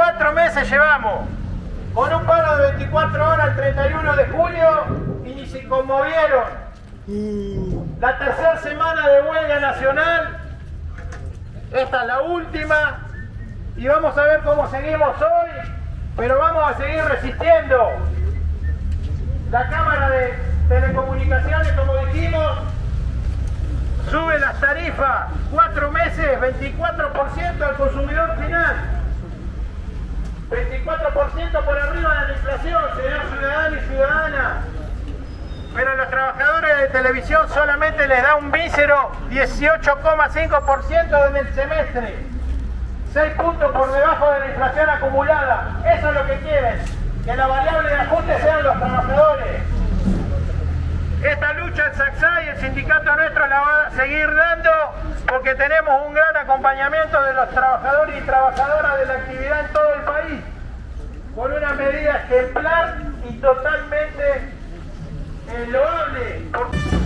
4 meses llevamos, con un paro de 24 horas el 31 de julio y ni se conmovieron. La tercera semana de huelga nacional, esta es la última y vamos a ver cómo seguimos hoy, pero vamos a seguir resistiendo. La Cámara de Telecomunicaciones, como dijimos, sube las tarifas 4 meses, 24% al consumidor final. 24% por arriba de la inflación, señor ciudadano y ciudadana. Pero a los trabajadores de televisión solamente les da un mísero 18,5% en el semestre. 6 puntos por debajo de la inflación acumulada. Eso es lo que quieren, que la variable de ajuste sean los trabajadores. Esta lucha el SACSAI, el sindicato nuestro, la va a seguir dando porque tenemos un gran acompañamiento de los trabajadores y trabajadoras de la actividad en todo el país, con una medida ejemplar y totalmente loable.